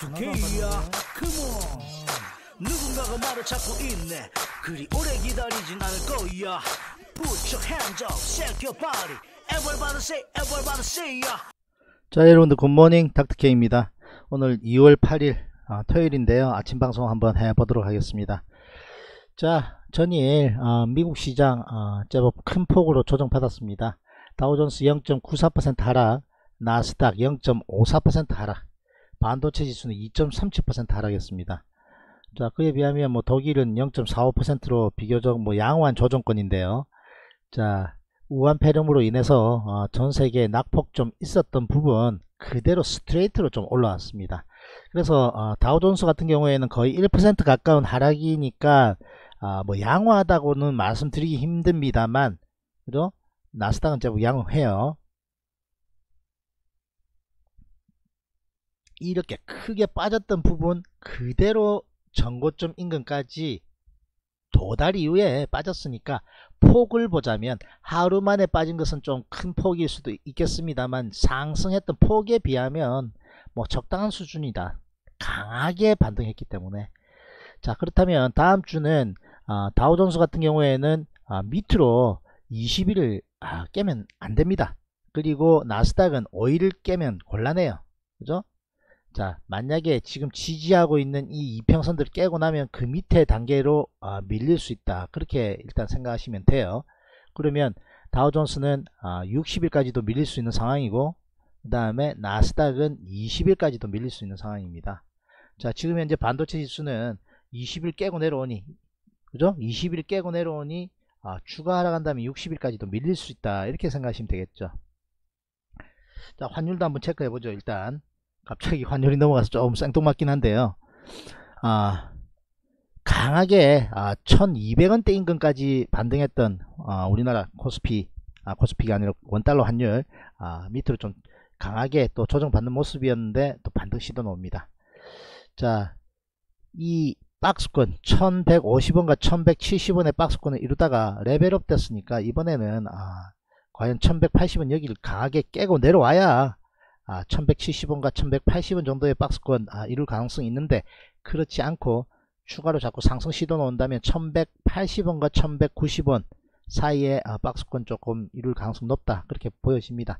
Y2K야 컴온 누군가가 말을 찾고 있네 그리 오래 기다리진 않을 거야 Put your hands up, shake your body everybody say ya. 자, 여러분들 굿모닝 닥터케이입니다. 오늘 2월 8일 토요일인데요. 아침 방송 한번 해보도록 하겠습니다. 자, 전일 미국 시장 제법 큰 폭으로 조정받았습니다. 다우존스 0.94% 하락, 나스닥 0.54% 하락, 반도체 지수는 2.37% 하락했습니다. 자, 그에 비하면 독일은 0.45%로 비교적 양호한 조정권인데요. 자, 우한 폐렴으로 인해서 전 세계에 낙폭 좀 있었던 부분 그대로 스트레이트로 좀 올라왔습니다. 그래서 다우존스 같은 경우에는 거의 1% 가까운 하락이니까 양호하다고는 말씀드리기 힘듭니다만, 그죠? 나스닥은 제법 양호해요. 이렇게 크게 빠졌던 부분 그대로 전고점 인근까지 도달 이후에 빠졌으니까 폭을 보자면 하루 만에 빠진 것은 좀 큰 폭일 수도 있겠습니다만 상승했던 폭에 비하면 적당한 수준이다. 강하게 반등했기 때문에. 자, 그렇다면 다음 주는 다우존스 같은 경우에는 밑으로 20일을 깨면 안됩니다. 그리고 나스닥은 5일을 깨면 곤란해요. 그죠? 자, 만약에 지금 지지하고 있는 이 이평선들을 깨고 나면 그 밑에 단계로 밀릴 수 있다. 그렇게 일단 생각하시면 돼요. 그러면 다우존스는 60일까지도 밀릴 수 있는 상황이고, 그 다음에 나스닥은 20일까지도 밀릴 수 있는 상황입니다. 자, 지금 현재 반도체 지수는 20일 깨고 내려오니, 그죠? 20일 깨고 내려오니 추가 하락한다면 60일까지도 밀릴 수 있다. 이렇게 생각하시면 되겠죠. 자, 환율도 한번 체크해 보죠. 일단 갑자기 환율이 넘어가서 조금 생뚱맞긴 한데요. 강하게 1200원대 인근까지 반등했던 우리나라 코스피가 아니라 원달러 환율 밑으로 좀 강하게 또 조정받는 모습이었는데 또 반등 시도 나옵니다. 자, 이 박스권 1150원과 1170원의 박스권을 이루다가 레벨업 됐으니까 이번에는 과연 1180원 여기를 강하게 깨고 내려와야 1170원과 1180원 정도의 박스권 이룰 가능성이 있는데, 그렇지 않고 추가로 자꾸 상승 시도 나온다면 1180원과 1190원 사이에 박스권 조금 이룰 가능성 높다. 그렇게 보여집니다.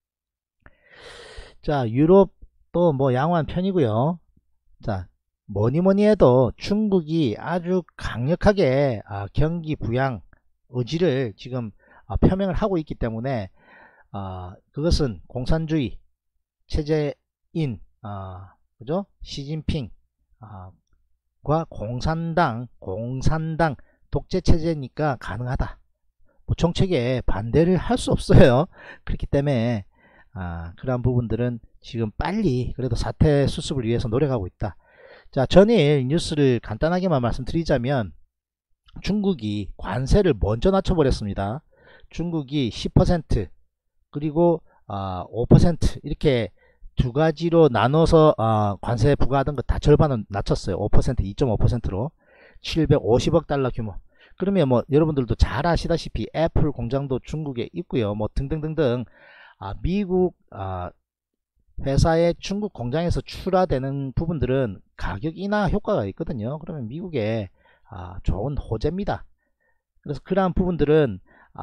자, 유럽도 양호한 편이고요. 자, 뭐니뭐니 해도 중국이 아주 강력하게 경기 부양 의지를 지금 표명을 하고 있기 때문에 그것은 공산주의 체제인 그죠? 시진핑 과 공산당 독재 체제니까 가능하다. 정책에 반대를 할 수 없어요. 그렇기 때문에 그러한 부분들은 지금 빨리 그래도 사태 수습을 위해서 노력하고 있다. 자, 전일 뉴스를 간단하게만 말씀드리자면 중국이 관세를 먼저 낮춰버렸습니다. 중국이 10% 그리고 5% 이렇게 두 가지로 나눠서 관세 부과하던 거 다 절반은 낮췄어요. 5%, 2.5%로 750억 달러 규모. 그러면 여러분들도 잘 아시다시피 애플 공장도 중국에 있고요. 등등등등 미국 회사의 중국 공장에서 출하되는 부분들은 가격 인하 효과가 있거든요. 그러면 미국에 좋은 호재입니다. 그래서 그러한 부분들은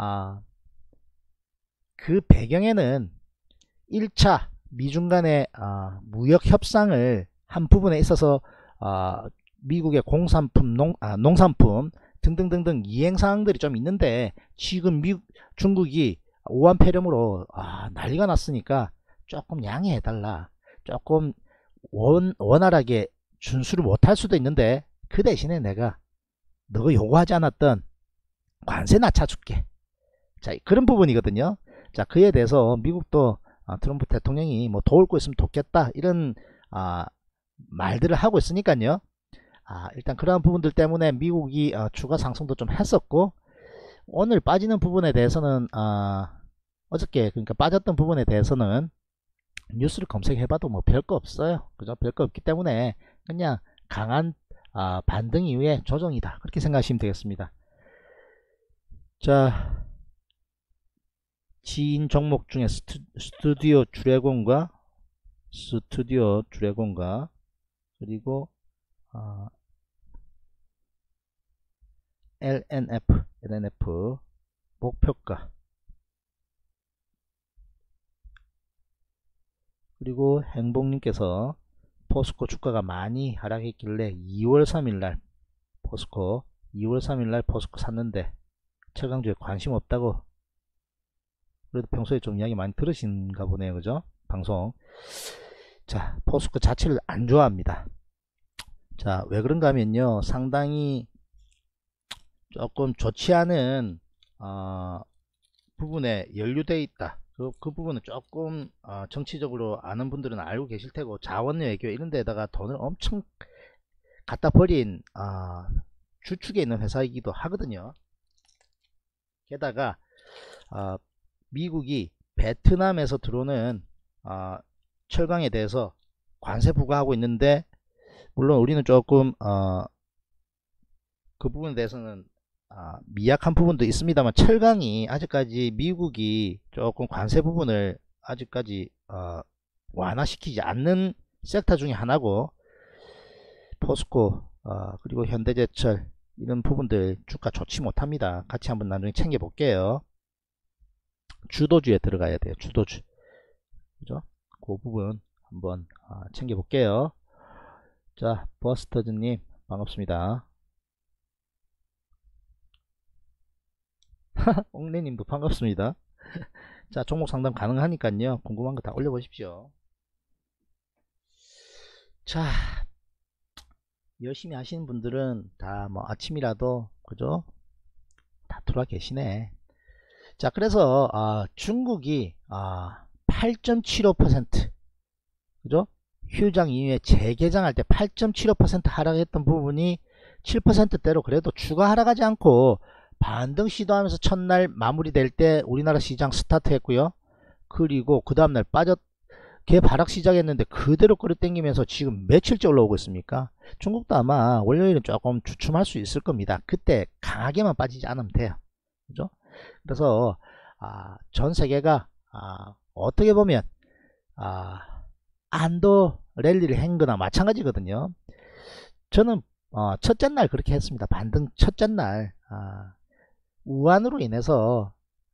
그 배경에는 1차 미중 간의 무역 협상을 한 부분에 있어서 미국의 공산품, 농산품 등등등등 이행사항들이 좀 있는데, 지금 중국이 우한 폐렴으로 난리가 났으니까 조금 양해해달라, 조금 원활하게 준수를 못할 수도 있는데 그 대신에 내가 너가 요구하지 않았던 관세 낮춰줄게. 자, 그런 부분이거든요. 자, 그에 대해서 미국도 트럼프 대통령이 도울 거 있으면 돕겠다 이런 말들을 하고 있으니까요. 일단 그러한 부분들 때문에 미국이 추가 상승도 좀 했었고, 오늘 빠지는 부분에 대해서는 어저께 그러니까 빠졌던 부분에 대해서는 뉴스를 검색해봐도 별거 없어요. 그죠? 별거 없기 때문에 그냥 강한 반등 이후에 조정이다. 그렇게 생각하시면 되겠습니다. 자, 지인 종목 중에 스튜디오 드래곤과 그리고 LNF 목표가, 그리고 행복님께서 포스코 주가가 많이 하락했길래 2월 3일날 포스코 2월 3일날 포스코 샀는데 철강주에 관심 없다고. 그래도 평소에 좀 이야기 많이 들으신가 보네요, 그죠? 방송. 자, 포스코 자체를 안 좋아합니다. 자, 왜 그런가 하면요, 상당히 조금 좋지 않은 부분에 연루되어 있다. 그 부분은 조금 정치적으로 아는 분들은 알고 계실 테고, 자원 외교 이런 데다가 돈을 엄청 갖다 버린 주축에 있는 회사이기도 하거든요. 게다가 미국이 베트남에서 들어오는 철강에 대해서 관세 부과하고 있는데, 물론 우리는 조금 그 부분에 대해서는 미약한 부분도 있습니다만, 철강이 아직까지 미국이 조금 관세 부분을 아직까지 완화시키지 않는 섹터 중에 하나고, 포스코 그리고 현대제철 이런 부분들 주가 좋지 못합니다. 같이 한번 나중에 챙겨 볼게요. 주도주에 들어가야 돼요. 주도주, 그죠? 그 부분 한번 챙겨 볼게요. 자, 버스터즈님 반갑습니다. 옥내님도 반갑습니다. 자, 종목 상담 가능하니까요, 궁금한 거 다 올려보십시오. 자, 열심히 하시는 분들은 다 뭐 아침이라도, 그죠? 다 들어와 계시네. 자, 그래서 중국이 8.75%, 그죠? 휴장 이후에 재개장할 때 8.75% 하락했던 부분이 7%대로 그래도 추가 하락하지 않고 반등 시도하면서 첫날 마무리될 때 우리나라 시장 스타트 했고요. 그리고 그 다음날 갭 하락 시작했는데 그대로 끌어당기면서 지금 며칠째 올라오고 있습니까? 중국도 아마 월요일은 조금 주춤할 수 있을 겁니다. 그때 강하게만 빠지지 않으면 돼요. 그죠? 그래서 전 세계가 어떻게 보면 안도 랠리를 한 거나 마찬가지거든요. 저는 첫째 날 그렇게 했습니다. 반등 첫째 날 우한으로 인해서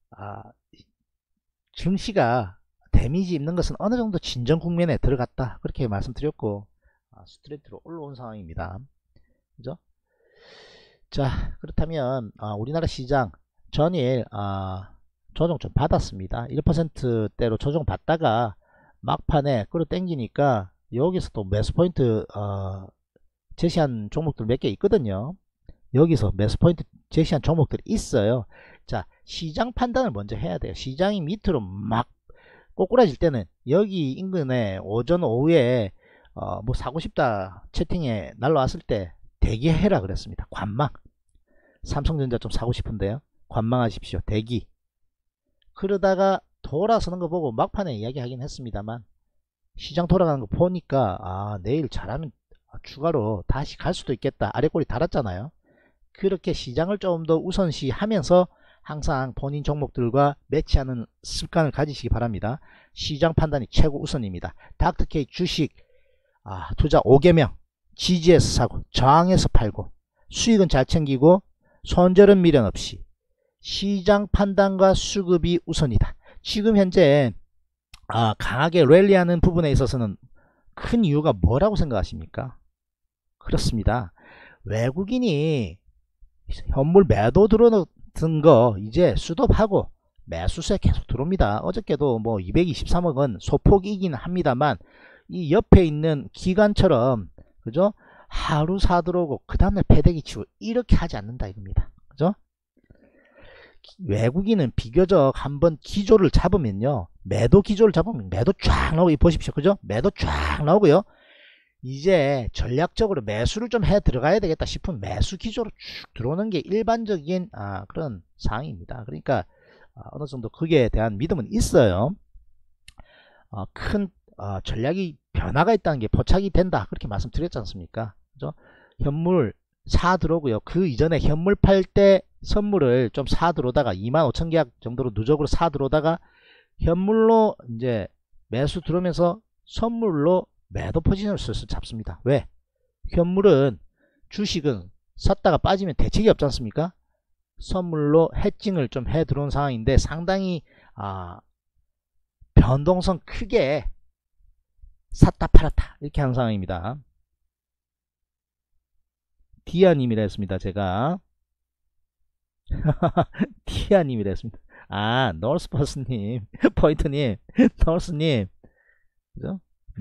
증시가 데미지 입는 것은 어느 정도 진정 국면에 들어갔다, 그렇게 말씀드렸고 스트레이트로 올라온 상황입니다. 그죠? 자, 그렇다면 우리나라 시장 전일 조정 좀 받았습니다. 1%대로 조정 받다가 막판에 끌어당기니까 여기서 또 매수 포인트 제시한 종목들 몇 개 있거든요. 여기서 매수 포인트 제시한 종목들이 있어요. 자, 시장 판단을 먼저 해야 돼요. 시장이 밑으로 막 꼬꾸라질 때는 여기 인근에 오전 오후에 뭐 사고 싶다 채팅에 날라왔을 때 대기해라 그랬습니다. 관망. 삼성전자 좀 사고 싶은데요, 관망하십시오. 대기. 그러다가 돌아서는 거 보고 막판에 이야기하긴 했습니다만, 시장 돌아가는 거 보니까 내일 잘하면 추가로 다시 갈 수도 있겠다, 아래꼬리 달았잖아요. 그렇게 시장을 좀 더 우선시 하면서 항상 본인 종목들과 매치하는 습관을 가지시기 바랍니다. 시장 판단이 최고 우선입니다. 닥터케이 주식 투자 5개명, 지지에서 사고 저항에서 팔고 수익은 잘 챙기고 손절은 미련 없이 시장 판단과 수급이 우선이다. 지금 현재 강하게 랠리하는 부분에 있어서는 큰 이유가 뭐라고 생각하십니까? 그렇습니다. 외국인이 현물 매도 들어놓은 거 이제 수급하고 매수세 계속 들어옵니다. 어저께도 뭐 223억은 소폭이긴 합니다만, 이 옆에 있는 기관처럼, 그죠? 하루 사 들어오고 그 다음날 패대기 치고 이렇게 하지 않는다 이겁니다. 그죠? 외국인은 비교적 한번 기조를 잡으면요, 매도 기조를 잡으면 매도 쫙 나오고, 보십시오. 그죠? 매도 쫙 나오고요. 이제 전략적으로 매수를 좀 해 들어가야 되겠다 싶으면 매수 기조로 쭉 들어오는 게 일반적인 그런 상황입니다. 그러니까 어느 정도 그게 대한 믿음은 있어요. 큰 전략이 변화가 있다는 게 포착이 된다, 그렇게 말씀드렸지 않습니까? 그죠? 현물 사 들어오고요. 그 이전에 현물 팔 때 선물을 좀 사 들어오다가 25,000계약 정도로 누적으로 사 들어오다가 현물로 이제 매수 들어오면서 선물로 매도 포지션을 슬슬 잡습니다. 왜? 현물은 주식은 샀다가 빠지면 대책이 없지 않습니까? 선물로 해칭을 좀 해 들어온 상황인데 상당히 변동성 크게 샀다 팔았다 이렇게 한 상황입니다. 디아님이라 했습니다. 제가 디아님이라 했습니다. 노스퍼스님 포인트님 노스님 그죠?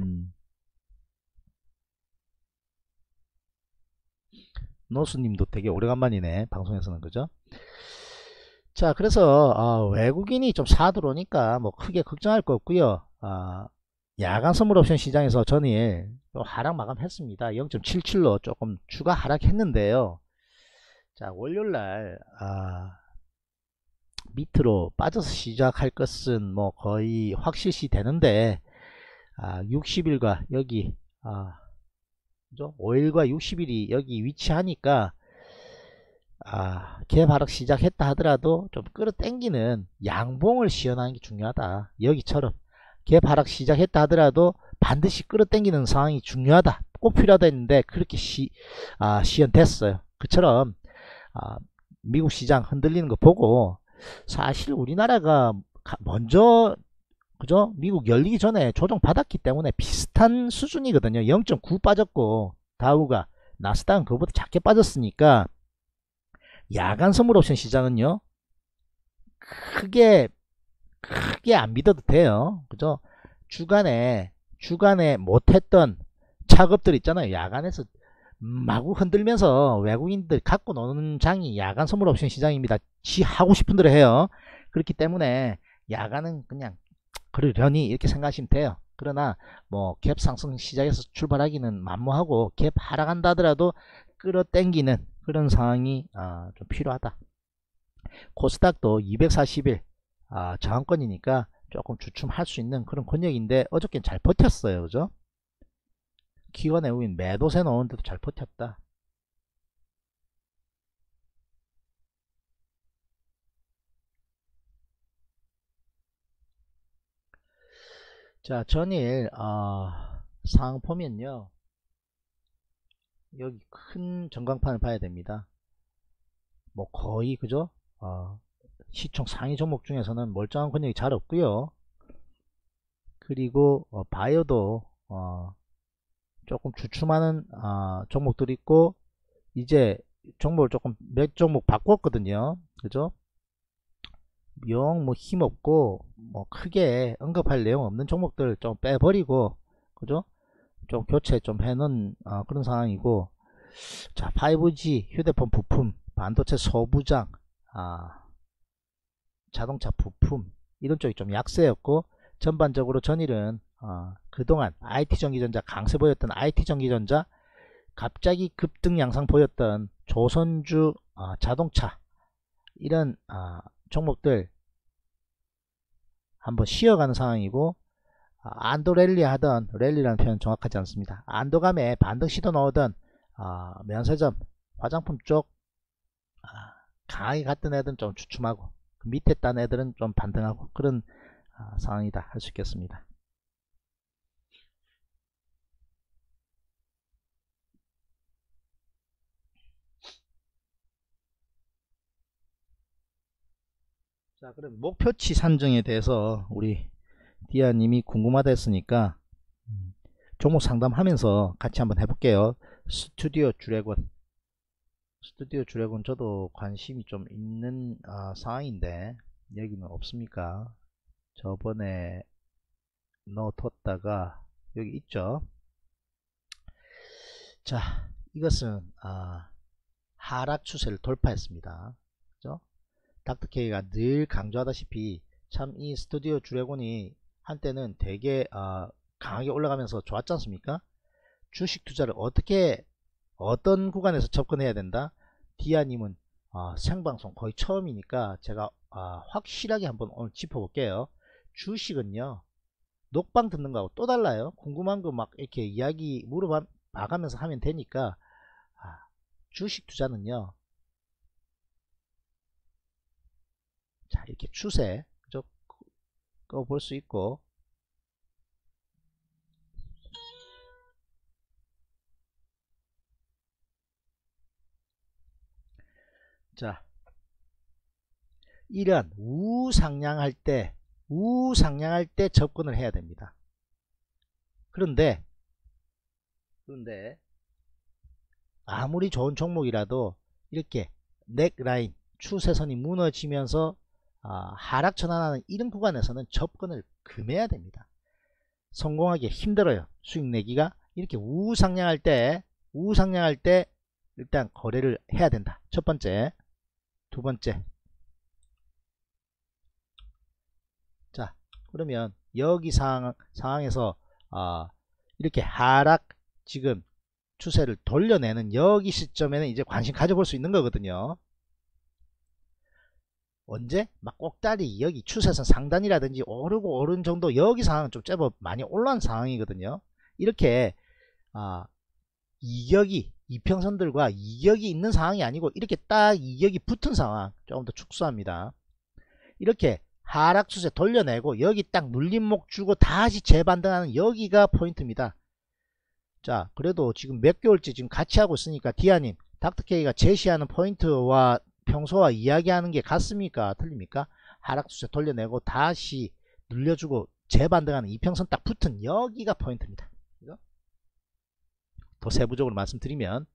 노스님도 되게 오래간만이네 방송에서는 그죠? 자 그래서 외국인이 좀 사들어오니까 뭐 크게 걱정할 거 없고요. 야간 선물 옵션 시장에서 전일 하락 마감했습니다. 0.77로 조금 추가 하락했는데요. 자 월요일날 밑으로 빠져서 시작할 것은 뭐 거의 확실시 되는데 60일과 여기 그죠? 5일과 60일이 여기 위치하니까 갭 하락 시작했다 하더라도 좀 끌어당기는 양봉을 시연하는 게 중요하다. 여기처럼 갭 하락 시작했다 하더라도 반드시 끌어당기는 상황이 중요하다. 꼭 필요하다 했는데 그렇게 시연됐어요. 그처럼 미국 시장 흔들리는 거 보고 사실 우리나라가 먼저 그죠? 미국 열리기 전에 조정 받았기 때문에 비슷한 수준이거든요. 0.9 빠졌고 다우가 나스닥은 그거보다 작게 빠졌으니까 야간 선물 옵션 시장은요 크게 안 믿어도 돼요. 그죠? 주간에 못했던 작업들 있잖아요. 야간에서 마구 흔들면서 외국인들 갖고 노는 장이 야간 선물 옵션 시장입니다. 지 하고 싶은 대로 해요. 그렇기 때문에 야간은 그냥 그러려니 이렇게 생각하시면 돼요. 그러나 뭐 갭 상승 시작에서 출발하기는 만무하고 갭 하락한다 하더라도 끌어당기는 그런 상황이 좀 필요하다. 코스닥도 240일 저항권이니까 조금 주춤할 수 있는 그런 권역인데 어저께는 잘 버텼어요. 그죠? 기관의 우인 매도세 넣었는데도 잘 버텼다. 자 전일 상황 보면요 여기 큰 전광판을 봐야 됩니다. 뭐 거의 그죠? 시총 상위 종목 중에서는 멀쩡한 권역이 잘 없고요. 그리고 바이오도 조금 주춤하는 종목들이 있고 이제 종목을 조금 몇 종목 바꿨거든요. 그죠? 영 뭐 힘없고 뭐 크게 언급할 내용 없는 종목들 좀 빼버리고 그죠? 좀 교체 좀 해놓은 그런 상황이고 자 5G 휴대폰 부품 반도체 소부장 자동차 부품 이런 쪽이 좀 약세였고 전반적으로 전일은 그동안 IT전기전자 강세 보였던 IT전기전자 갑자기 급등 양상 보였던 조선주 자동차 이런 종목들 한번 쉬어가는 상황이고 안도 랠리 하던 랠리라는 표현 정확하지 않습니다. 안도감에 반등 시도 넣으던 면세점 화장품 쪽 강하게 갔던 애들은 좀 주춤하고 그 밑에 딴 애들은 좀 반등하고 그런 상황이다 할 수 있겠습니다. 자 그럼 목표치 산정에 대해서 우리 디아님이 궁금하다 했으니까 종목 상담하면서 같이 한번 해볼게요. 스튜디오 드래곤 저도 관심이 좀 있는 상황인데 여기는 없습니까? 저번에 넣어뒀다가 여기 있죠. 자 이것은 하락 추세를 돌파했습니다. 그죠? 닥터케이가 늘 강조하다시피 참 이 스튜디오 드래곤이 한때는 되게 강하게 올라가면서 좋았지 않습니까? 주식 투자를 어떤 구간에서 접근해야 된다? 디아님은 생방송 거의 처음이니까 제가 확실하게 한번 오늘 짚어볼게요. 주식은요 녹방 듣는 거하고 또 달라요. 궁금한 거 막 이렇게 이야기 물어봐가면서 하면 되니까 주식 투자는요 자 이렇게 추세 볼 수 있고 자, 이런 우상향할 때 접근을 해야 됩니다. 그런데 아무리 좋은 종목이라도 이렇게 넥라인 추세선이 무너지면서 하락 전환하는 이런 구간에서는 접근을 금해야 됩니다. 성공하기 힘들어요. 수익 내기가. 이렇게 우상향할 때 일단 거래를 해야 된다. 첫 번째. 두 번째, 자, 그러면 여기 상황에서 이렇게 하락 지금 추세를 돌려내는 여기 시점에는 이제 관심 가져볼 수 있는 거거든요. 언제? 막 꼭다리 여기 추세선 상단이라든지 오르고 오른 정도 여기 상황은 좀 제법 많이 올라온 상황이거든요. 이렇게 이격이 이평선들과 이격이 있는 상황이 아니고 이렇게 딱 이격이 붙은 상황, 조금 더 축소합니다. 이렇게 하락 추세 돌려내고 여기 딱 눌림목 주고 다시 재반등하는 여기가 포인트입니다. 자, 그래도 지금 몇 개월째 지금 같이 하고 있으니까 디아님, 닥터케이가 제시하는 포인트와 평소와 이야기하는 게 같습니까? 틀립니까? 하락 추세 돌려내고 다시 눌려주고 재반등하는 이평선 딱 붙은 여기가 포인트입니다. 더 세부적으로 말씀드리면,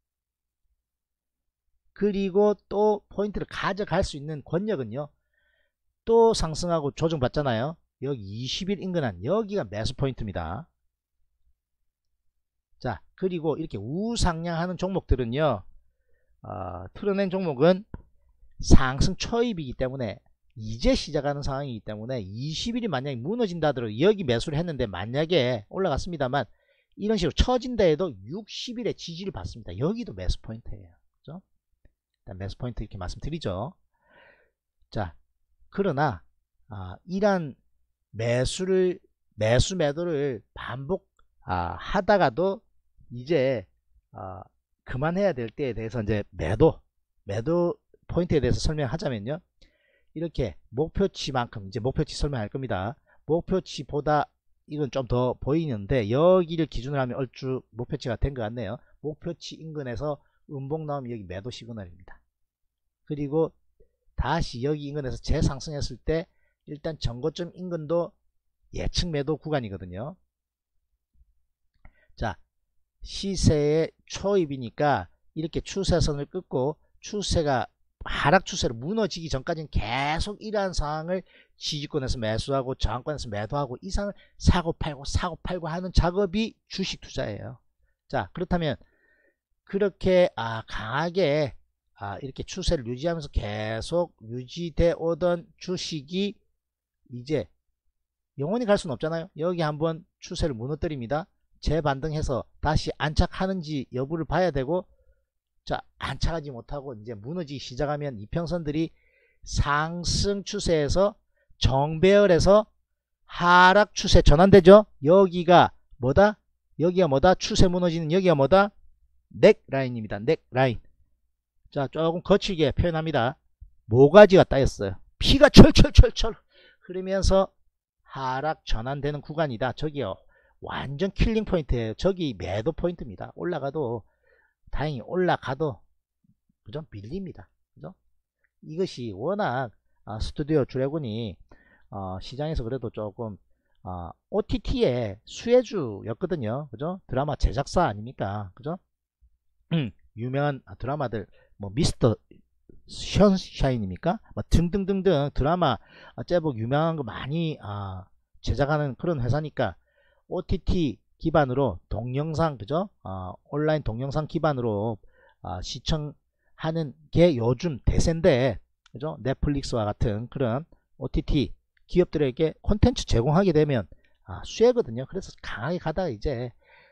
그리고 또 포인트를 가져갈 수 있는 권역은요, 또 상승하고 조정받잖아요. 여기 20일 인근한 여기가 매수 포인트입니다. 자, 그리고 이렇게 우상향하는 종목들은요, 틀어낸 종목은 상승 초입이기 때문에 이제 시작하는 상황이기 때문에 20일이 만약에 무너진다 하더라도 여기 매수를 했는데 만약에 올라갔습니다만 이런 식으로 처진다 해도 60일의 지지를 받습니다. 여기도 매수 포인트예요. 그죠? 일단 매수 포인트 이렇게 말씀드리죠. 자, 그러나 이런 매도를 반복 하다가도 이제 그만해야 될 때에 대해서 이제 매도 포인트에 대해서 설명하자면요, 이렇게 목표치만큼 이제 목표치 설명할 겁니다. 목표치보다 이건 좀 더 보이는데 여기를 기준으로 하면 얼추 목표치가 된 것 같네요. 목표치 인근에서 음봉 나오면 여기 매도 시그널입니다. 그리고 다시 여기 인근에서 재상승했을 때 일단 전고점 인근도 예측 매도 구간이거든요. 자, 시세의 초입이니까 이렇게 추세선을 끊고 추세가 하락 추세로 무너지기 전까지는 계속 이러한 상황을 지지권에서 매수하고 저항권에서 매도하고 이 상을 사고 팔고 하는 작업이 주식 투자예요. 자, 그렇다면 그렇게 강하게 이렇게 추세를 유지하면서 계속 유지돼 오던 주식이 이제 영원히 갈 수는 없잖아요. 여기 한번 추세를 무너뜨립니다. 재반등해서 다시 안착하는지 여부를 봐야 되고, 자, 안착하지 못하고 이제 무너지기 시작하면 이평선들이 상승 추세에서 정배열에서 하락 추세 전환되죠. 여기가 뭐다? 추세 무너지는 여기가 뭐다? 넥라인입니다. 넥라인. 자, 조금 거칠게 표현합니다. 모가지가 따였어요. 피가 철철 흐르면서 하락 전환되는 구간이다. 저기요, 완전 킬링 포인트예요. 저기 매도 포인트입니다. 올라가도 다행히 올라가도 그죠? 밀립니다. 그죠? 이것이 워낙 스튜디오 드래곤이 시장에서 그래도 조금 OTT의 수혜주였거든요. 그죠? 드라마 제작사 아닙니까? 그죠? 유명한 드라마들 뭐 미스터 션샤인입니까? 뭐 등등등등 드라마 제법 유명한 거 많이 제작하는 그런 회사니까 OTT 기반으로 동영상, 그죠? 온라인 동영상 기반으로 시청하는 게 요즘 대세인데, 그죠? 넷플릭스와 같은 그런 OTT 기업들에게 콘텐츠 제공하게 되면 수혜거든요. 그래서 강하게 가다가 이제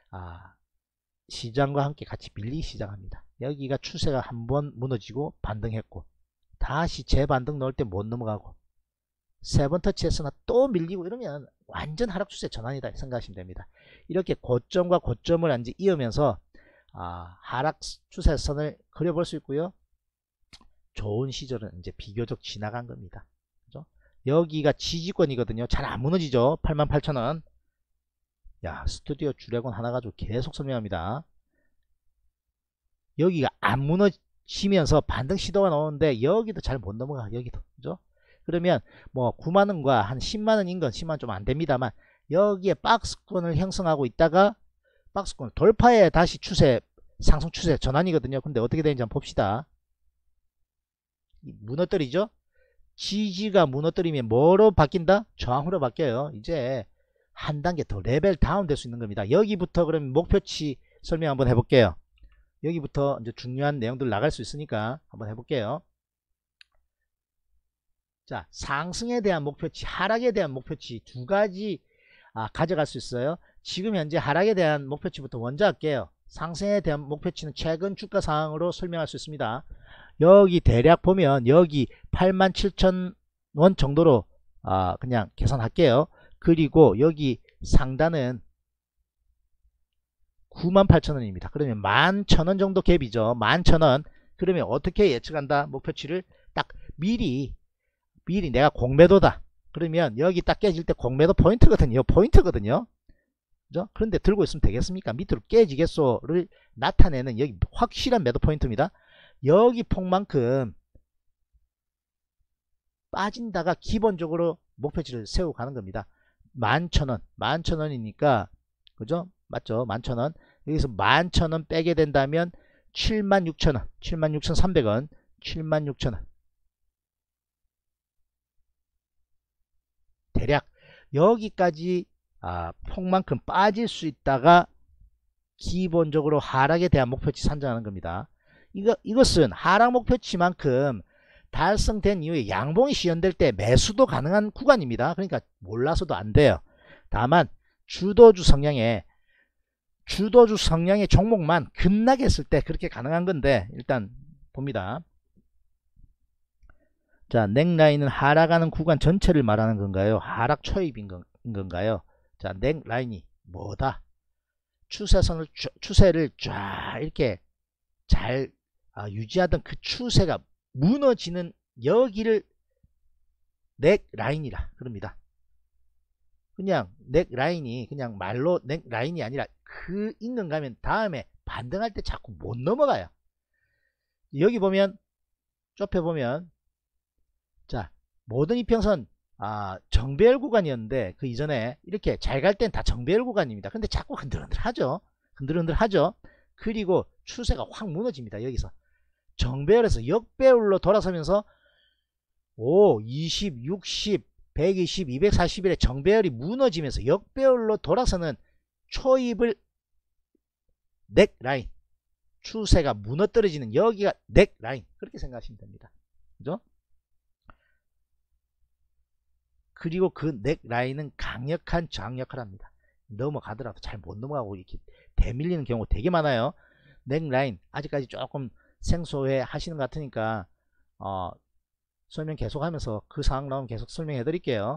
시장과 함께 같이 밀리기 시작합니다. 여기가 추세가 한번 무너지고 반등했고 다시 재반등 넣을 때 못 넘어가고 세 번 터치했으나 또 밀리고 이러면 완전 하락 추세 전환이다 생각하시면 됩니다. 이렇게 고점과 고점을 이제 이으면서 하락 추세선을 그려볼 수 있고요. 좋은 시절은 이제 비교적 지나간 겁니다. 그죠? 여기가 지지권이거든요. 잘 안 무너지죠. 88,000원. 야, 스튜디오 드래곤 하나 가지고 계속 설명합니다. 여기가 안 지면서 반등 시도가 나오는데 여기도 잘 못 넘어가. 여기도. 그죠? 그러면 뭐 9만원과 한 10만원 인근, 10만원 좀 안됩니다만 여기에 박스권을 형성하고 있다가 박스권을 돌파해 다시 추세, 상승 추세 전환이거든요. 근데 어떻게 되는지 한번 봅시다. 무너뜨리죠? 지지가 무너뜨리면 뭐로 바뀐다? 저항으로 바뀌어요. 이제 한 단계 더 레벨 다운 될 수 있는 겁니다. 여기부터 그러면 목표치 설명 한번 해볼게요. 여기부터 이제 중요한 내용들 나갈 수 있으니까 한번 해볼게요. 자, 상승에 대한 목표치, 하락에 대한 목표치 두 가지 가져갈 수 있어요. 지금 현재 하락에 대한 목표치부터 먼저 할게요. 상승에 대한 목표치는 최근 주가 상황으로 설명할 수 있습니다. 여기 대략 보면 여기 87,000원 정도로 그냥 계산할게요. 그리고 여기 상단은 98,000원입니다. 그러면 11,000원 정도 갭이죠. 11,000원. 그러면 어떻게 예측한다? 목표치를 딱 미리 내가 공매도다. 그러면 여기 딱 깨질 때 공매도 포인트거든요. 포인트거든요. 그죠? 그런데 들고 있으면 되겠습니까? 밑으로 깨지겠소를 나타내는 여기 확실한 매도 포인트입니다. 여기 폭만큼 빠진다가 기본적으로 목표치를 세우고 가는 겁니다. 11,000원, 11,000원이니까 그죠? 맞죠? 11,000원. 여기서 11,000원 빼게 된다면 76,000원, 76,300원, 76,000원. 대략 여기까지 폭만큼 빠질 수 있다가 기본적으로 하락에 대한 목표치 산정하는 겁니다. 이것은 하락 목표치만큼 달성된 이후에 양봉이 시연될 때 매수도 가능한 구간입니다. 그러니까 몰라서도 안 돼요. 다만 주도주 성향의 종목만 급락했을 했을 때 그렇게 가능한 건데 일단 봅니다. 자, 넥라인은 하락하는 구간 전체를 말하는 건가요? 하락 초입인 건가요? 자, 넥라인이 뭐다? 추세를 쫙 이렇게 잘 유지하던 그 추세가 무너지는 여기를 넥라인이라 그럽니다. 그냥 넥라인이 그냥 말로 넥라인이 아니라 그 인근 가면 다음에 반등할 때 자꾸 못 넘어가요. 여기 보면 좁혀보면 자, 모든 이평선 정배열 구간이었는데 그 이전에 이렇게 잘 갈 땐 다 정배열 구간입니다. 근데 자꾸 흔들흔들하죠. 흔들흔들하죠. 그리고 추세가 확 무너집니다. 여기서 정배열에서 역배열로 돌아서면서 5, 20, 60, 120, 241의 정배열이 무너지면서 역배열로 돌아서는 초입을 넥라인, 추세가 무너뜨려지는 여기가 넥라인, 그렇게 생각하시면 됩니다. 그죠? 그리고 그 넥라인은 강력한 저항 역할을 합니다. 넘어가더라도 잘 못 넘어가고 이렇게 대밀리는 경우 되게 많아요. 넥라인 아직까지 조금 생소해 하시는 것 같으니까 설명 계속 하면서 그 상황 나오면 계속 설명해 드릴게요.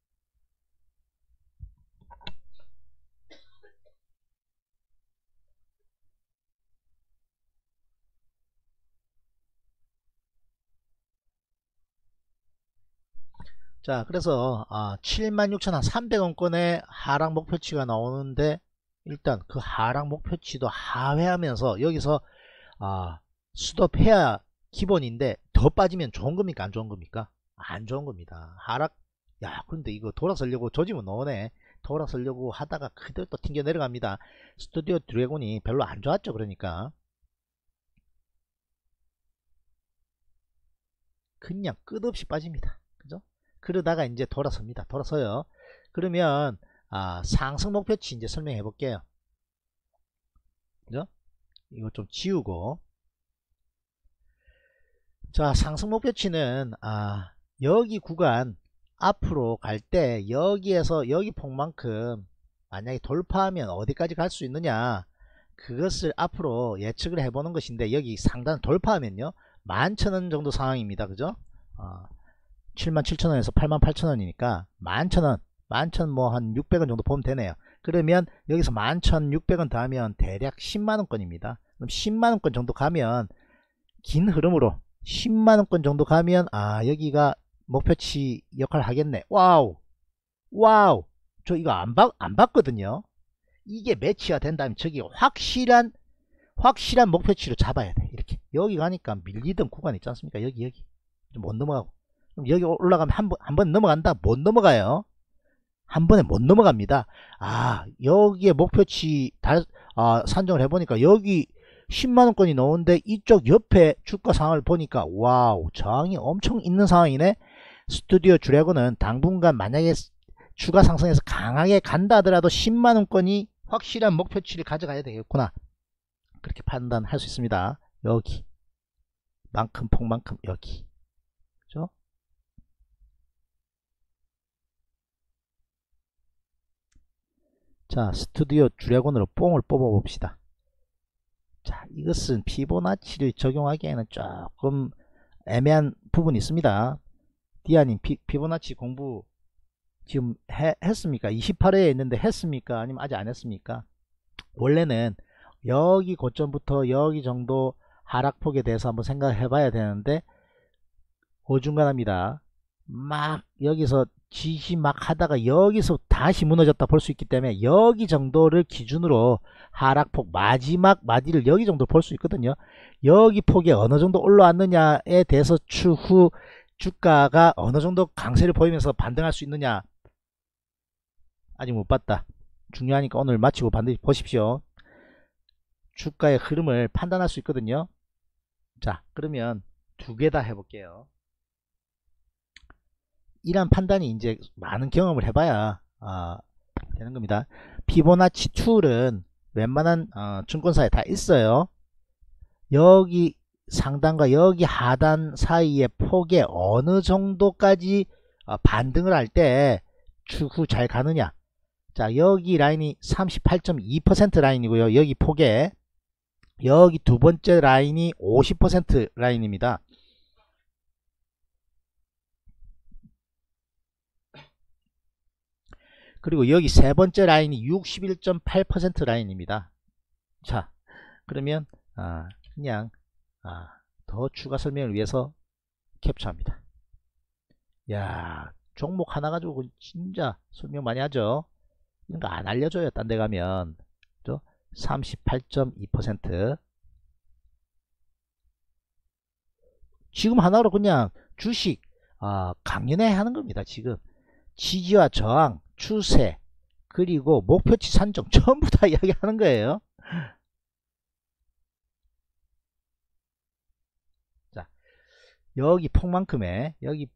자, 그래서 76,300원권의 하락 목표치가 나오는데 일단 그 하락 목표치도 하회하면서 여기서 스톱해야 기본인데 더 빠지면 좋은 겁니까? 안 좋은 겁니까? 안 좋은 겁니다. 하락, 야, 근데 이거 돌아서려고 조짐은 나오네. 돌아서려고 하다가 그대로 또 튕겨 내려갑니다. 스튜디오 드래곤이 별로 안 좋았죠. 그러니까 그냥 끝없이 빠집니다. 그죠? 그러다가 이제 돌아섭니다. 돌아서요. 그러면 상승 목표치 이제 설명해 볼게요. 그죠? 이거 좀 지우고, 자, 상승 목표치는 여기 구간 앞으로 갈 때 여기에서 여기 폭만큼 만약에 돌파하면 어디까지 갈 수 있느냐, 그것을 앞으로 예측을 해보는 것인데, 여기 상단 돌파하면요 11,000원 정도 상황입니다. 그죠? 77,000원에서 88,000원이니까 11,000원, 11,000 뭐 한 600원 정도 보면 되네요. 그러면 여기서 11,600원 더하면 대략 10만원권입니다. 그럼 10만원권 정도 가면, 긴 흐름으로 10만원권 정도 가면 여기가 목표치 역할을 하겠네. 와우, 저 이거 안 봤거든요. 이게 매치가 된다면 저기 확실한 목표치로 잡아야 돼. 이렇게 여기 가니까 밀리던 구간 있지 않습니까? 여기 못 넘어가고, 그럼 여기 올라가면 한 번 넘어간다? 못 넘어가요. 한 번에 못 넘어갑니다. 여기에 목표치 산정을 해보니까 여기 10만원권이 나오는데 이쪽 옆에 주가 상황을 보니까 와우, 저항이 엄청 있는 상황이네. 스튜디오 드래곤은 당분간 만약에 주가 상승해서 강하게 간다 하더라도 10만원권이 확실한 목표치를 가져가야 되겠구나, 그렇게 판단할 수 있습니다. 여기 만큼 폭만큼 여기, 그죠? 자, 스튜디오 드래곤으로 뽕을 뽑아 봅시다. 자, 이것은 피보나치를 적용하기에는 조금 애매한 부분이 있습니다. 디아님, 피보나치 공부 지금 했습니까? 28회에 있는데 했습니까? 아니면 아직 안 했습니까? 원래는 여기 고점부터 여기 정도 하락폭에 대해서 한번 생각을 해봐야 되는데 어중간합니다. 막 여기서 지시 막 하다가 여기서 다시 무너졌다 볼 수 있기 때문에 여기 정도를 기준으로 하락폭 마지막 마디를 여기 정도 볼 수 있거든요. 여기 폭에 어느 정도 올라왔느냐에 대해서 추후 주가가 어느 정도 강세를 보이면서 반등할 수 있느냐 아직 못 봤다. 중요하니까 오늘 마치고 반드시 보십시오. 주가의 흐름을 판단할 수 있거든요. 자, 그러면 두 개 다 해볼게요. 이런 판단이 이제 많은 경험을 해봐야 되는 겁니다. 피보나치 툴은 웬만한 증권사에 다 있어요. 여기 상단과 여기 하단 사이의 폭에 어느 정도까지 반등을 할 때 추후 잘 가느냐. 자, 여기 라인이 38.2% 라인이고요. 여기 폭에 여기 두 번째 라인이 50% 라인입니다. 그리고 여기 세 번째 라인이 61.8% 라인입니다. 자, 그러면 그냥 더 추가 설명을 위해서 캡처합니다. 야, 종목 하나 가지고 진짜 설명 많이 하죠. 이런 거 안 알려줘요. 딴 데 가면. 38.2% 지금 하나로 그냥 주식 강연회 하는 겁니다. 지금 지지와 저항, 추세, 그리고 목표치 산정 전부 다 이야기하는 거예요. 자, 여기 폭만큼의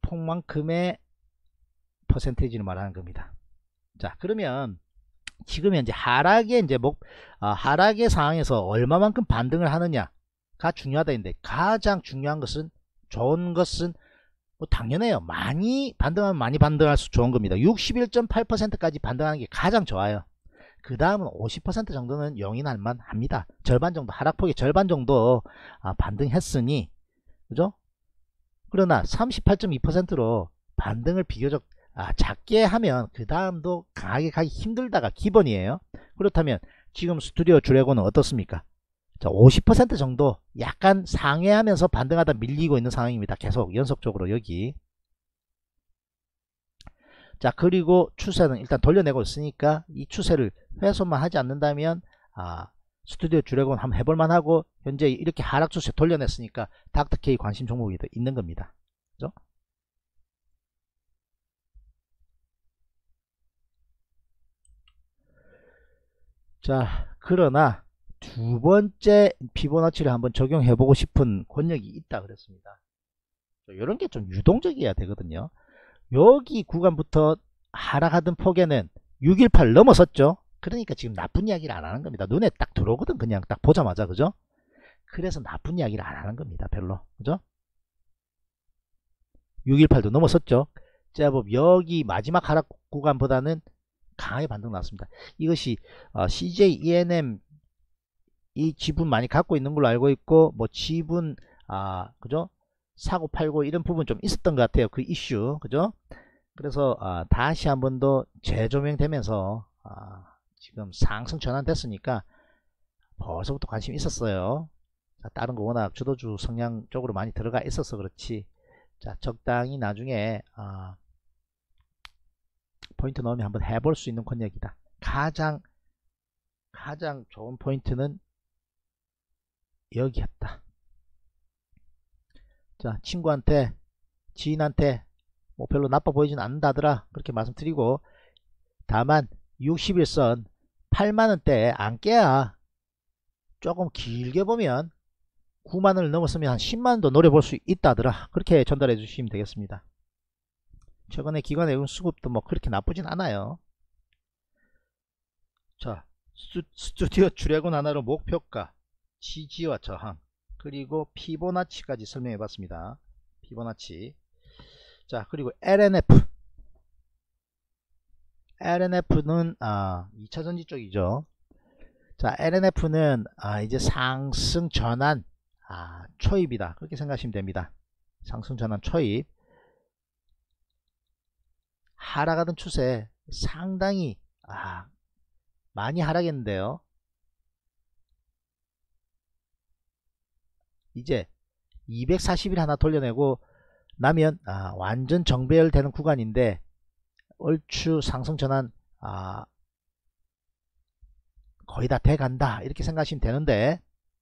퍼센테이지를 말하는 겁니다. 자, 그러면 지금 현재 하락의 하락의 상황에서 얼마만큼 반등을 하느냐가 중요하다는데, 가장 중요한 것은, 좋은 것은 뭐 당연해요. 많이 반등하면 많이 반등할수록 좋은 겁니다. 61.8%까지 반등하는 게 가장 좋아요. 그 다음은 50% 정도는 용인할만 합니다. 절반 정도, 하락폭의 절반 정도 반등했으니, 그죠? 그러나 38.2%로 반등을 비교적 작게 하면 그 다음도 강하게 가기 힘들다가 기본이에요. 그렇다면 지금 스튜디오 드래곤은 어떻습니까? 자, 50% 정도 약간 상회하면서 반등하다 밀리고 있는 상황입니다. 계속 연속적으로 여기. 자, 그리고 추세는 일단 돌려내고 있으니까 이 추세를 훼손만 하지 않는다면 스튜디오 드래곤 한번 해볼만 하고, 현재 이렇게 하락 추세 돌려냈으니까 닥터케이 관심 종목이 있는 겁니다. 그죠? 자, 그러나 두 번째 피보나치를 한번 적용해보고 싶은 권력이 있다 그랬습니다. 이런 게 좀 유동적이어야 되거든요. 여기 구간부터 하락하던 폭에는 618 넘어섰죠. 그러니까 지금 나쁜 이야기를 안 하는 겁니다. 눈에 딱 들어오거든. 그냥 딱 보자마자. 그죠? 그래서 나쁜 이야기를 안 하는 겁니다. 별로. 그죠? 618도 넘어섰죠. 제법 여기 마지막 하락 구간보다는 강하게 반등 나왔습니다. 이것이 CJ ENM 이 지분 많이 갖고 있는 걸로 알고 있고, 뭐 지분 그죠? 사고 팔고 이런 부분 좀 있었던 것 같아요. 그 이슈. 그죠? 그래서 다시 한 번 더 재조명되면서 지금 상승 전환됐으니까 벌써부터 관심이 있었어요. 자, 다른 거 워낙 주도주 성향 쪽으로 많이 들어가 있어서 그렇지. 자, 적당히 나중에 포인트 넣으면 한번 해볼 수 있는 권역이다. 가장 좋은 포인트는 여기였다. 자, 친구한테, 지인한테 뭐 별로 나빠 보이진 않는다더라. 그렇게 말씀드리고, 다만 60일선 8만원대 안 깨야 조금 길게 보면 9만원을 넘었으면 한 10만원도 노려볼 수 있다더라. 그렇게 전달해 주시면 되겠습니다. 최근에 기관 외국 수급도 뭐 그렇게 나쁘진 않아요. 자, 스튜디오 출애굽 하나로 목표가, 지지와 저항, 그리고 피보나치까지 설명해 봤습니다. 피보나치. 자, 그리고 LNF는 2차전지 쪽이죠. 자, LNF는 이제 상승 전환 초입이다. 그렇게 생각하시면 됩니다. 상승 전환 초입. 하락하던 추세 상당히 많이 하락했는데요. 이제 240일 하나 돌려내고 나면 완전 정배열되는 구간인데, 얼추 상승 전환 거의 다 돼간다 이렇게 생각하시면 되는데,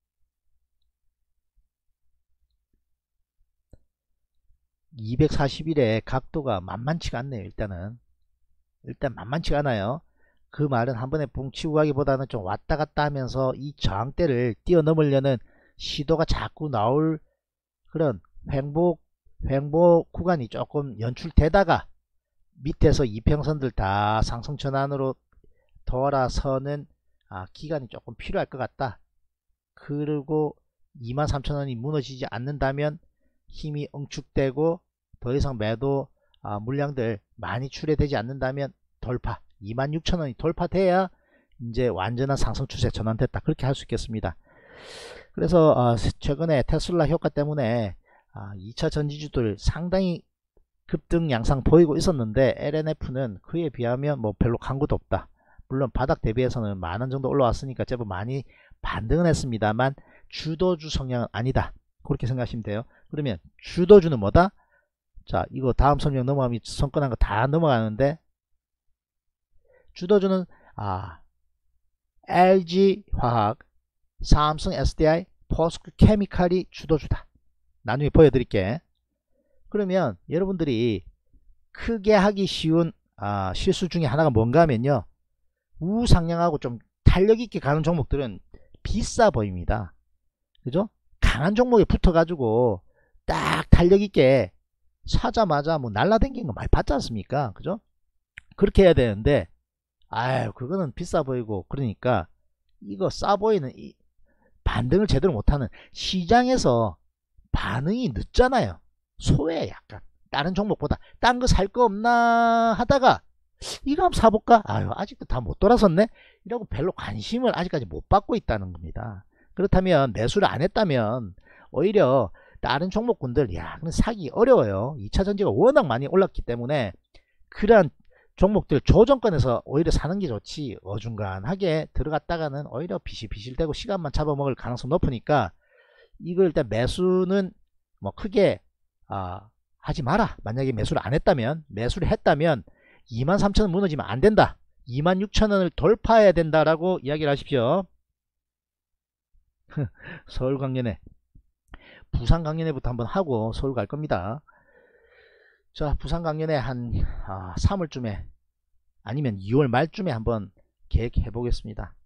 (240일의) 각도가 만만치가 않네요. 일단 만만치가 않아요. 그 말은 한 번에 붕 치고 가기보다는 좀 왔다 갔다 하면서 이 저항대를 뛰어넘으려는 시도가 자꾸 나올 그런 횡보 구간이 조금 연출되다가 밑에서 이평선들 다 상승 전환으로 돌아서는 기간이 조금 필요할 것 같다. 그리고 23,000원이 무너지지 않는다면 힘이 응축되고 더 이상 매도 물량들 많이 출회되지 않는다면 돌파, 26,000원이 돌파돼야 이제 완전한 상승 추세 전환됐다. 그렇게 할 수 있겠습니다. 그래서 최근에 테슬라 효과 때문에 2차 전지주들 상당히 급등 양상 보이고 있었는데, LNF는 그에 비하면 뭐 별로 강구도 없다. 물론 바닥 대비해서는 만원 정도 올라왔으니까 제법 많이 반등은 했습니다만 주도주 성향은 아니다. 그렇게 생각하시면 돼요. 그러면 주도주는 뭐다? 자, 이거 다음 설명 넘어가면 손권한 거 다 넘어가는데, 주도주는 LG화학, 삼성 SDI, 포스코케미칼이 주도주다. 나중에 보여드릴게. 그러면 여러분들이 크게 하기 쉬운 실수 중에 하나가 뭔가 하면요, 우상향하고 좀 탄력있게 가는 종목들은 비싸 보입니다. 그죠? 강한 종목에 붙어 가지고 딱 탄력있게 사자마자 뭐 날라다니는 거 많이 봤지 않습니까? 그죠? 그렇게 해야 되는데, 그거는 비싸 보이고, 그러니까 이거 싸 보이는 반등을 제대로 못하는, 시장에서 반응이 늦잖아요. 소외, 약간 다른 종목보다. 딴 거 살 거 없나 하다가 이거 한번 사볼까? 아직도 다 못 돌아섰네? 이라고 별로 관심을 아직까지 못 받고 있다는 겁니다. 그렇다면 매수를 안 했다면 오히려 다른 종목군들 그냥 사기 어려워요. 2차전지가 워낙 많이 올랐기 때문에 그러한 종목들 조정권에서 오히려 사는 게 좋지, 어중간하게 들어갔다가는 오히려 비실비실되고 시간만 잡아먹을 가능성 높으니까 이거 일단 매수는 뭐 크게 하지 마라. 만약에 매수를 안 했다면, 매수를 했다면 23,000원 무너지면 안 된다. 26,000원을 돌파해야 된다라고 이야기를 하십시오. 서울 강연회, 부산 강연회부터 한번 하고 서울 갈 겁니다. 자, 부산 강연회 한 3월쯤에 아니면 2월 말쯤에 한번 계획해 보겠습니다.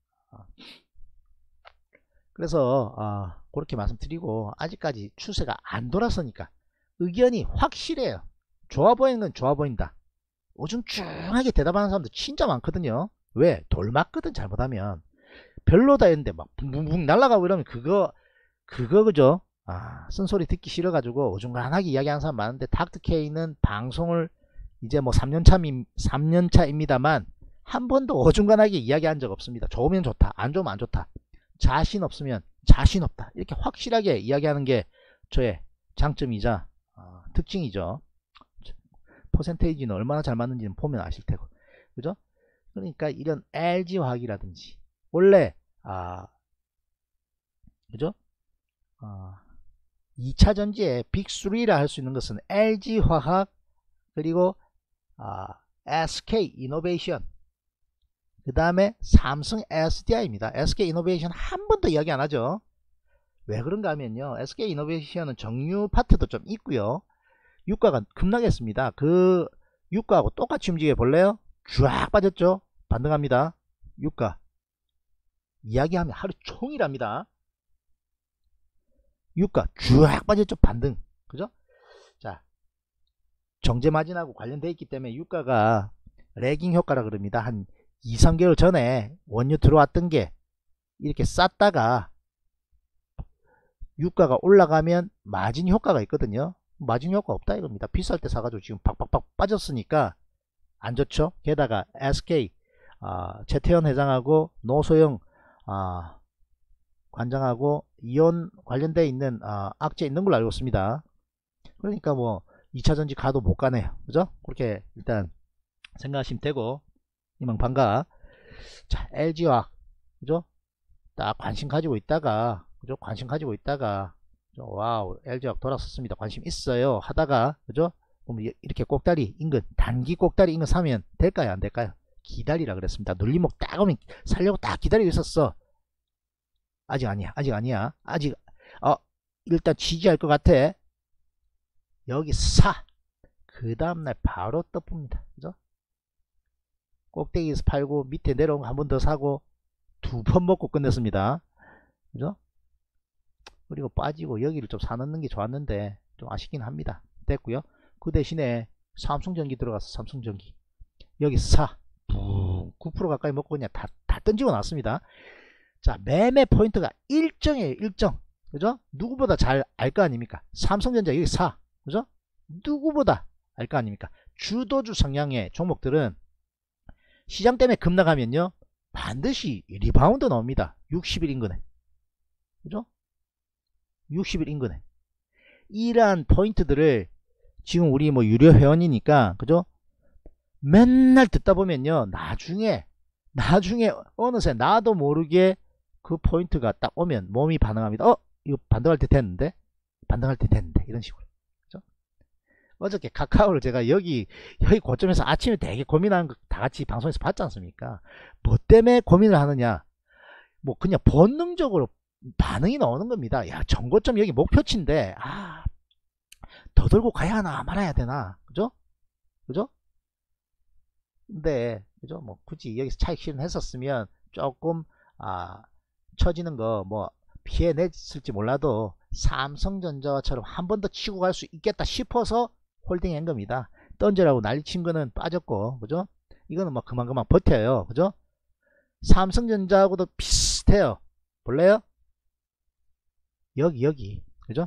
그래서 그렇게 말씀드리고, 아직까지 추세가 안 돌아서니까 의견이 확실해요. 좋아 보이는 건 좋아 보인다. 우중충하게 대답하는 사람들 진짜 많거든요. 왜? 돌 맞거든. 잘못하면 별로다 했는데 막 붕붕붕 날아가고 이러면 그거 그죠? 쓴소리 듣기 싫어가지고 어중간하게 이야기하는 사람 많은데, 닥터케이는 방송을 이제 뭐 3년차입니다만 한 번도 어중간하게 이야기한 적 없습니다. 좋으면 좋다, 안 좋으면 안 좋다, 자신 없으면 자신 없다, 이렇게 확실하게 이야기하는 게 저의 장점이자 특징이죠. 퍼센테이지는 얼마나 잘 맞는지는 보면 아실 테고, 그죠? 그러니까 이런 LG화학이라든지 원래 그죠? 2차전지의 빅3라 할 수 있는 것은 LG화학, 그리고 SK이노베이션, 그 다음에 삼성 SDI입니다. SK이노베이션 한 번도 이야기 안 하죠. 왜 그런가 하면요, SK이노베이션은 정유 파트도 좀 있고요, 유가가 급락했습니다. 그 유가하고 똑같이 움직여 볼래요? 쫙 빠졌죠. 반등합니다. 유가 이야기하면 하루 종일 합니다. 유가 쫙 빠졌죠. 반등. 그죠? 자, 정제 마진하고 관련되어 있기 때문에 유가가 레깅 효과라 그럽니다. 한 2, 3개월 전에 원유 들어왔던 게 이렇게 쌌다가 유가가 올라가면 마진 효과가 있거든요. 마진 효과 없다 이겁니다. 비쌀 때 사가지고 지금 박박박 빠졌으니까 안 좋죠. 게다가 SK 최태원 회장하고 노소영 관장하고 이혼 관련되어 있는 악재 있는 걸로 알고 있습니다. 그러니까 뭐 2차전지 가도 못 가네요. 그죠? 그렇게 일단 생각하시면 되고, 이망반가. 자, LG화학 그죠? 딱 관심 가지고 있다가, 그죠? 관심 가지고 있다가, 그죠? 와우, LG화학 돌아섰습니다. 관심 있어요 하다가, 그죠? 그럼 이렇게 꼭다리 인근, 단기 꼭다리 인근 사면 될까요 안 될까요? 기다리라 그랬습니다. 눌림목 딱 오면 살려고 딱 기다리고 있었어. 아직 아니야. 아직 일단 지지할 것 같아. 여기 사. 그 다음날 바로 떠봅니다. 그죠? 꼭대기에서 팔고 밑에 내려온 거 한 번 더 사고 2번 먹고 끝냈습니다. 그죠? 그리고 빠지고 여기를 좀 사놓는 게 좋았는데 좀 아쉽긴 합니다. 됐고요. 그 대신에 삼성전기 들어가서 삼성전기 여기 사. 9% 가까이 먹고 그냥 다 던지고 났습니다. 자, 매매 포인트가 일정이에요. 일정. 그죠? 누구보다 잘 알 거 아닙니까? 삼성전자 여기 사. 그죠? 누구보다 알 거 아닙니까? 주도주 성향의 종목들은 시장 때문에 급락하면요, 반드시 리바운드 나옵니다. 60일 인근에. 그죠? 60일 인근에. 이러한 포인트들을 지금 우리 뭐 유료 회원이니까, 그죠? 맨날 듣다 보면요, 나중에 어느새 나도 모르게 그 포인트가 딱 오면 몸이 반응합니다. 이거 반등할 때 됐는데 이런 식으로. 그죠? 어저께 카카오를 제가 여기 고점에서 아침에 되게 고민하는 거 다 같이 방송에서 봤지 않습니까? 뭐 때문에 고민을 하느냐, 뭐 그냥 본능적으로 반응이 나오는 겁니다. 야, 정고점 여기 목표치인데 더 들고 가야 하나 말아야 되나. 그죠? 근데 그죠? 뭐 굳이 여기서 차익 실현했었으면 조금 처지는 거 뭐 피해냈을지 몰라도 삼성전자처럼 한 번 더 치고 갈 수 있겠다 싶어서 홀딩한 겁니다. 던지라고 난리친 거는 빠졌고, 그죠? 이거는 뭐 그만 버텨요. 그죠? 삼성전자하고도 비슷해요. 볼래요? 여기 그죠?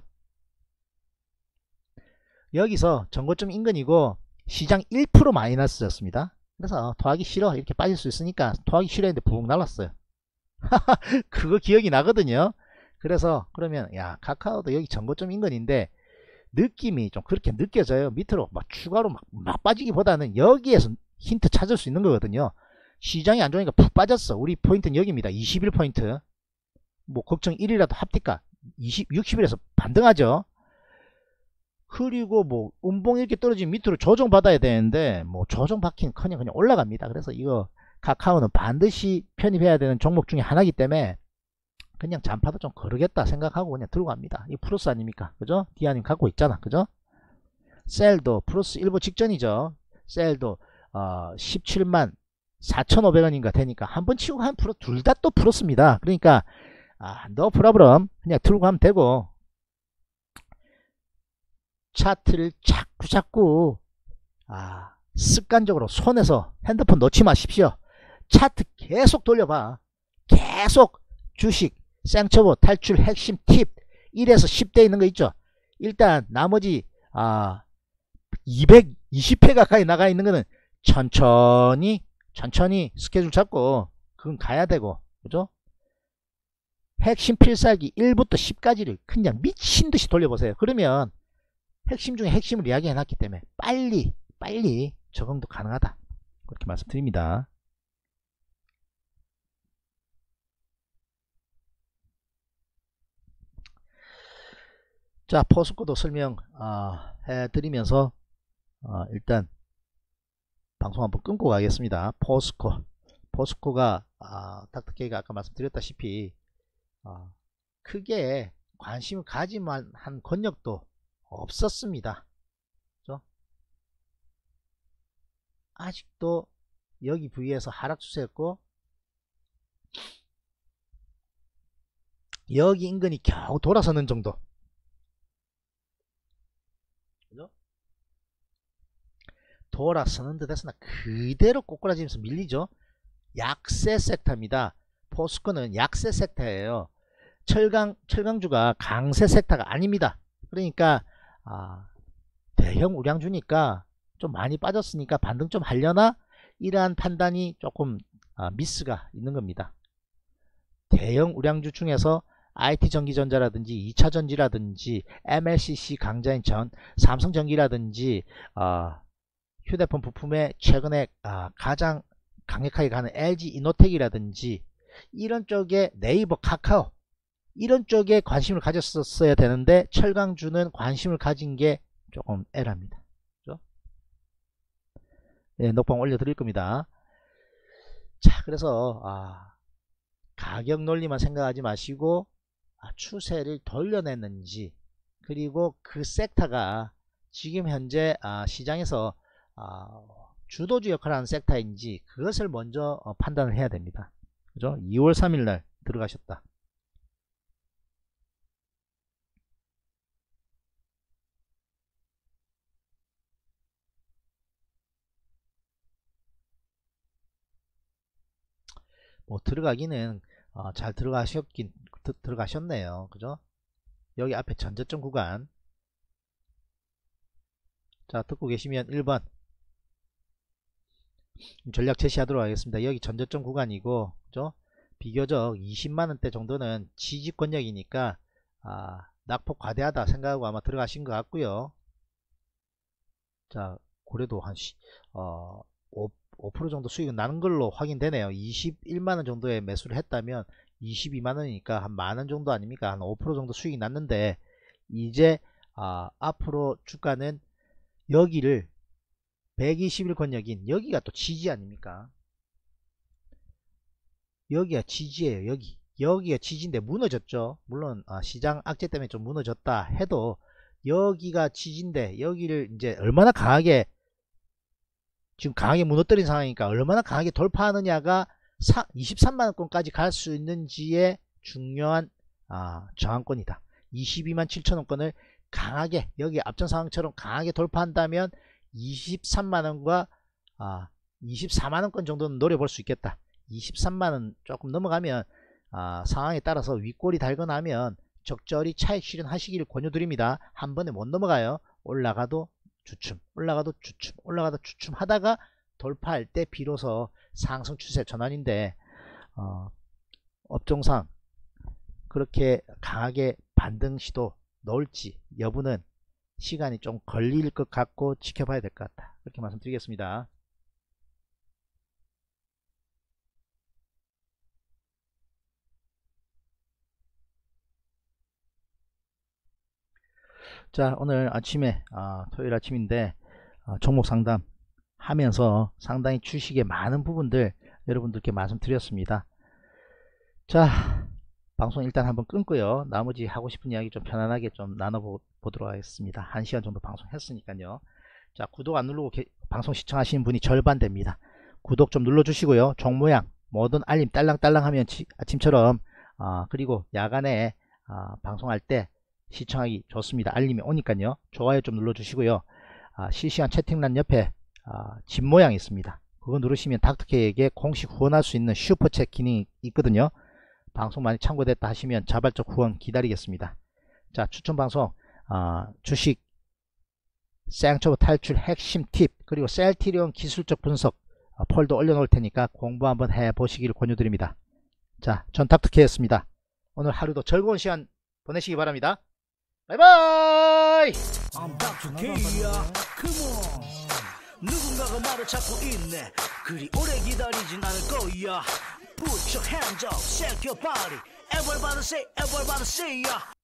여기서 정고점 인근이고 시장 1% 마이너스였습니다. 그래서 더하기 싫어 이렇게 빠질 수 있으니까 더하기 싫어했는데 부unk 날랐어요. 그거 기억이 나거든요. 그래서 그러면 야, 카카오도 여기 정고점 인근인데 느낌이 좀 그렇게 느껴져요. 밑으로 막 추가로 막 빠지기보다는 여기에서 힌트 찾을 수 있는 거거든요. 시장이 안 좋으니까 푹 빠졌어. 우리 포인트는 여기입니다. 21포인트. 뭐 걱정 1이라도 합니까? 60일에서 반등하죠. 그리고 뭐 음봉 이렇게 떨어지면 밑으로 조정 받아야 되는데 뭐 조정 받기는 그냥 올라갑니다. 그래서 이거 카카오는 반드시 편입해야 되는 종목 중에 하나이기 때문에 그냥 잔파도 좀 거르겠다 생각하고 그냥 들고 갑니다. 이 플러스 아닙니까? 그죠? 디아님 갖고 있잖아. 그죠? 셀도 플러스 일보 직전이죠. 셀도 17만 4,500원인가 되니까 한 번 치고 한 프로 둘 다 또 플러스입니다. 그러니까 너 프라브럼 그냥 들고 가면 되고, 차트를 자꾸 습관적으로 손에서 핸드폰 놓지 마십시오. 차트 계속 돌려봐. 계속 주식 생초보 탈출 핵심 팁 1에서 10대 있는 거 있죠. 일단 나머지 220회 가까이 나가 있는 거는 천천히 스케줄 잡고 그건 가야 되고, 그죠? 핵심 필살기 1부터 10까지를 그냥 미친듯이 돌려보세요. 그러면 핵심 중에 핵심을 이야기해 놨기 때문에 빨리 적응도 가능하다, 그렇게 말씀드립니다. 자, 포스코도 설명 해드리면서 일단 방송 한번 끊고 가겠습니다. 포스코가 닥터케이가 아까 말씀드렸다시피 크게 관심을 가질만한 권력도 없었습니다. 그죠? 아직도 여기 부위에서 하락 추세였고 여기 인근이 겨우 돌아서는 정도. 그죠? 돌아서는 듯 했으나 그대로 꼬꾸라지면서 밀리죠. 약세 섹터입니다. 포스코는 약세 섹터예요. 철강주가 강세 섹터가 아닙니다. 그러니까 대형 우량주니까 좀 많이 빠졌으니까 반등 좀 하려나? 이러한 판단이 조금 미스가 있는 겁니다. 대형 우량주 중에서 IT전기전자라든지 2차전지라든지 MLCC 강자인 삼성전기라든지 휴대폰 부품에 최근에 가장 강력하게 가는 LG이노텍이라든지 이런 쪽에 네이버, 카카오 이런 쪽에 관심을 가졌었어야 되는데 철강주는 관심을 가진 게 조금 에라입니다. 그렇죠? 네, 녹방 올려드릴 겁니다. 자, 그래서 가격 논리만 생각하지 마시고 추세를 돌려냈는지, 그리고 그 섹터가 지금 현재 시장에서 주도주 역할을 하는 섹터인지 그것을 먼저 판단을 해야 됩니다. 그죠? 2월 3일날 들어가셨다. 뭐 들어가기는 잘 들어가셨네요. 그죠? 여기 앞에 전저점 구간, 자 듣고 계시면 1번 전략 제시하도록 하겠습니다. 여기 전저점 구간이고, 그죠? 비교적 20만원대 정도는 지지 권역이니까 낙폭 과대하다 생각하고 아마 들어가신 것 같고요. 자, 그래도 한 5% 정도 수익은 나는 걸로 확인되네요. 21만원 정도에 매수를 했다면 22만원이니까 한 만원 정도 아닙니까? 한 5% 정도 수익이 났는데, 이제 앞으로 주가는 여기를 120일 권역인 여기가 또 지지 아닙니까? 여기가 지지예요. 여기가 지지인데 무너졌죠. 물론 시장 악재 때문에 좀 무너졌다 해도 여기가 지지인데 여기를 이제 얼마나 강하게, 지금 강하게 무너뜨린 상황이니까 얼마나 강하게 돌파하느냐가 23만원권까지 갈 수 있는지의 중요한 저항권이다. 22만 7천원권을 강하게, 여기 앞전 상황처럼 강하게 돌파한다면 23만원과 24만원권 정도는 노려볼 수 있겠다. 23만원 조금 넘어가면 상황에 따라서 윗골이 달거나 하면 적절히 차익 실현하시기를 권유드립니다. 한 번에 못 넘어가요. 올라가도 주춤, 올라가도 주춤, 올라가도 주춤 하다가 돌파할 때 비로소 상승 추세 전환인데, 업종상 그렇게 강하게 반등 시도 넣을지 여부는 시간이 좀 걸릴 것 같고 지켜봐야 될 것 같다. 그렇게 말씀드리겠습니다. 자, 오늘 아침에 토요일 아침인데 종목 상담 하면서 상당히 주식의 많은 부분들 여러분들께 말씀드렸습니다. 자, 방송 일단 한번 끊고요. 나머지 하고 싶은 이야기 좀 편안하게 좀 나눠보도록 하겠습니다. 1시간 정도 방송했으니까요. 자, 구독 안 누르고 방송 시청하시는 분이 절반 됩니다. 구독 좀 눌러주시고요. 종 모양 모든 알림 딸랑딸랑 하면 아침처럼 그리고 야간에 방송할 때 시청하기 좋습니다. 알림이 오니까요. 좋아요 좀 눌러주시고요. 실시간 채팅란 옆에 집 모양이 있습니다. 그거 누르시면 닥터케이에게 공식 후원할 수 있는 슈퍼챗 기능이 있거든요. 방송 많이 참고됐다 하시면 자발적 후원 기다리겠습니다. 자, 추천방송 주식 쌍초보 탈출 핵심 팁, 그리고 셀트리온 기술적 분석 폴더 올려놓을 테니까 공부 한번 해보시기를 권유드립니다. 자, 전 닥터케이였습니다. 오늘 하루도 즐거운 시간 보내시기 바랍니다. 바이바이. I'm Dr. K야. Come on. 누군가가 나를 찾고 있네. 그리 오래 기다리진 않을 거야. Put your hands up, shake your body. Everybody say, everybody say, yeah.